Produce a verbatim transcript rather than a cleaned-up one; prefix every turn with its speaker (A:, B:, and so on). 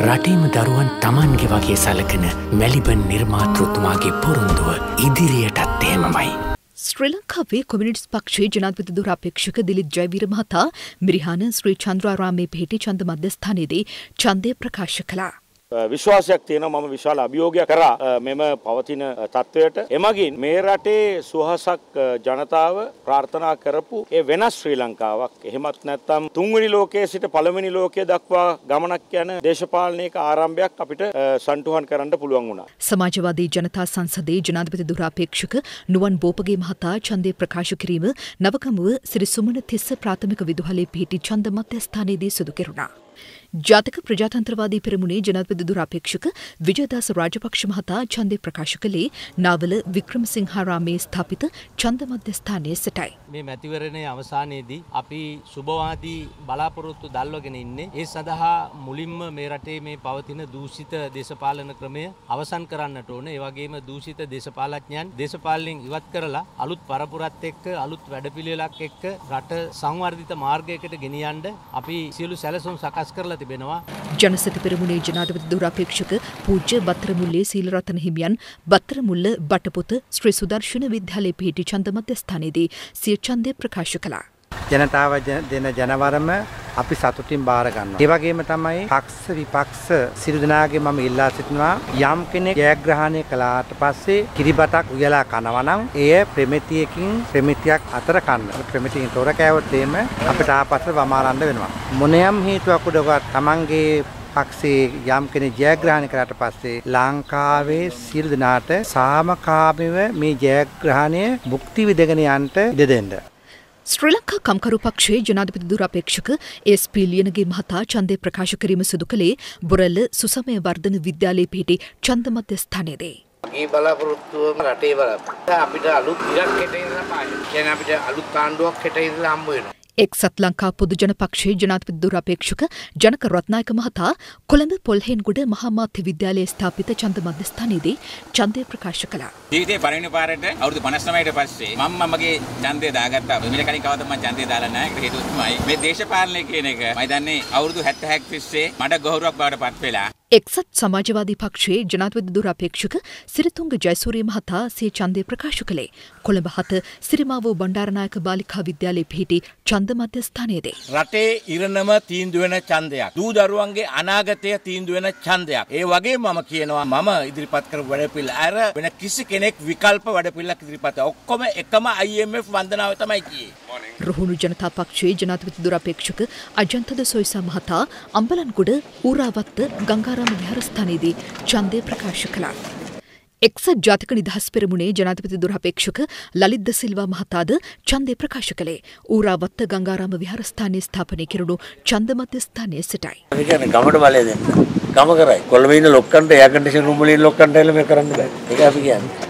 A: රටේම දරුවන් Tamanගේ වගේ සලකන මෙලිබන් නිර්මාතෘතුමාගේ පොරොන්දුව ඉදිරියටත් එහෙමමයි.
B: ශ්‍රී ලංකාවේ කොමියුනිස්ට් පක්ෂයේ ජනාධිපති දුරාපේක්ෂක දිලිත් ජයවීර මහතා මිරිහාන ශ්‍රී චන්ද්‍රාරාමයේ පිහිටි ඡන්ද මධ්‍යස්ථානයේදී ඡන්දය ප්‍රකාශ කළා.
C: විශ්වාසයක් තියෙනවා මම විශාල අභියෝගයක් කරා මෙම පවතින තත්වයට එමගින් මේ රටේ සුවහසක් ජනතාව ප්‍රාර්ථනා කරපු ඒ වෙනස් ශ්‍රී ලංකාවක් එහෙමත් නැත්නම් තුන්වෙනි ලෝකයේ සිට පළවෙනි ලෝකයේ දක්වා ගමනක් යන දේශපාලනික ආරම්භයක් අපිට සන්තුහන් කරන්න පුළුවන් වුණා.
B: සමාජවාදී ජනතා සංසදයේ ජනාධිපති දුරාපේක්ෂක නුවන් බෝපගේ මහතා ඡන්දය ප්‍රකාශ කිරීම නවගමුව සිරි සුමන තිස්ස ප්‍රාථමික විදුහලේ පිහිටි ඡන්ද මධ්‍යස්ථානයේදී සිදු කෙරුණා. ජාතික ප්‍රජාතන්ත්‍රවාදී පෙරමුණේ ජනාධිපති දුරාපේක්ෂක විජයදාස රාජපක්ෂ මහතා ඡන්දය ප්‍රකාශ කළේ නාවල වික්‍රමසිංහාරාමයේ ස්ථාපිත ඡන්ද මධ්‍යස්ථානයේ සිටයි.
D: මේ මැතිවරණයේ අවසානයේදී අපි සුබවාදී බලාපොරොත්තු දල්වගෙන ඉන්නේ. ඒ සඳහා මුලින්ම මේ රටේ මේ පවතින දූෂිත දේශපාලන ක්‍රමය අවසන් කරන්නට ඕනේ. ඒ වගේම දූෂිත දේශපාලඥයන් දේශපාලනයෙන් ඉවත් කරලා අලුත් පරපුරත් එක්ක අලුත් වැඩපිළිවෙලක් එක්ක රට සංවර්ධිත මාර්ගයකට ගෙනියන්න අපි සියලු සැලසුම් සකස් කරලා තිබෙනවා.
B: ජනසති පෙරමුණේ ජනාධිපති දුරාපේක්ෂක පූජ්‍ය බත්තරමුල්ලේ සීලරතන හිමියන් බත්තරමුල්ල බටපොත ශ්‍රී සුදර්ශන විද්‍යාලයේ පිහිටි ඡන්ද මධ්‍යස්ථානයේදී සිය ඡන්දය ප්‍රකාශ කළා.
E: ජනතාව දෙන ජනවරම අපි සතුටින් බාර ගන්නවා. ඒ වගේම තමයි පක්ෂ විපක්ෂ සියලු දෙනාගේ මම ඉල්ලා සිටිනවා යම් කෙනෙක් ජයග්‍රහණය කළාට පස්සේ කිරිබතක් උයලා කනවා නම් එය ප්‍රමිතියකින් ප්‍රමිතියක් අතර කන්න. ප්‍රමිතියෙන් තොර කෑවොත් එimhe අපිට ආපස්සට වමාරන්න වෙනවා. මොනියම් හේතුවක් උඩවත් Tamanගේ පක්ෂේ යම් කෙනෙක් ජයග්‍රහණය කරාට පස්සේ ලංකාවේ සියලු දෙනාට සාමකාමීව මේ ජයග්‍රහණය භුක්ති විඳගෙන යන්න ඉඩ දෙන්න.
B: ශ්‍රී ලංකා කම්කරු පක්ෂයේ ජනාධිපති දුරාපේක්ෂක එස් පී ලියනගේ මහතා ඡන්දය ප්‍රකාශ කිරීම සිදු කළේ බොරැල්ල සුසමය වර්ධන විද්‍යාලයේ පිහිටි ඡන්ද මධ්‍යස්ථානයේදී.
F: මේ බලාපොරොත්තුවම රටේ බලාපොරොත්තු අපිට අලුත් ඉරක් හෙට ඉඳලා පායි. කියන්නේ අපිට අලුත් ආණ්ඩුවක් හෙට ඉඳලා හම්බ වෙනවා.
B: එක්සත් ලංකා පොදුජන පක්ෂයේ ජනාධිපති දුරාපේක්ෂක ජනක රත්නායක මහතා කොළඹ පොල්හෙන්ගොඩ මහා මාධ්‍ය විද්‍යාලයේ ස්ථාපිත ඡන්ද මධ්‍යස්ථානයේදී ඡන්දය ප්‍රකාශ කළා.
G: ජීවිතේ පළවෙනි පාරට අවුරුදු පනස් නවයට පස්සේ මම මගේ ඡන්දය දාගත්තා. මෙල කලින් කවදාවත් මම ඡන්දය දාලා නැහැ. ඒකට හේතුව තමයි මේ දේශපාලනය කියන එක මම දන්නේ අවුරුදු හැත්තෑවක් තිස්සේ මඩ ගොහරුවක් බවට පත් වෙලා.
B: එක්සත් සමාජවාදී පක්ෂයේ ජනාධිපති දුරාපේක්ෂක සිරිතුංග ජයසූරිය මහතා සිය ඡන්දය ප්‍රකාශ කළේ කොළඹ හත සිරිමාවෝ බණ්ඩාරනායක බාලිකා විද්‍යාලයේ පිහිටි ඡන්ද මධ්‍යස්ථානයේදී.
H: රටේ ඉරණම තීන්දුව වෙන ඡන්දයක්. දූ දරුවන්ගේ අනාගතය තීන්දුව වෙන ඡන්දයක්. ඒ වගේම මම කියනවා මම ඉදිරිපත් කරපු වැඩපිළිවෙල අර වෙන කිසි කෙනෙක් විකල්ප වැඩපිළිවෙලක් ඉදිරිපත් ඔක්කොම එකම I M F වන්දනාව තමයි කියේ.
B: රුහුණු ජනතා පක්ෂයේ ජනාධිපති දුරාපේක්ෂක අජන්තද සොයිසා මහතා අම්බලන්ගොඩ ඌරාවත්ත ගංගාරාම විහාරස්ථානයේදී ඡන්දය ප්‍රකාශ කළා. එක්සත් ජාතික නිදහස් පෙරමුණේ ජනාධිපති දුරාපේක්ෂක ලලිත් ද සිල්වා මහතාද ඡන්දය ප්‍රකාශ කළේ ඌරාවත්ත ගංගාරාම විහාරස්ථානයේ ස්ථාපනය කෙරුණු ඡන්ද මධ්‍යස්ථානයේ සිටයි.
F: ඒ කියන්නේ ගමට බලය දෙන්න. ගම කරයි. කොළඹ ඉන්න ලොක්කන්ට එයා කන්ඩිෂන් රූම් වල ඉන්න ලොක්කන්ට එල මේ කරන්න බෑ. ඒක අපි කියන්නේ.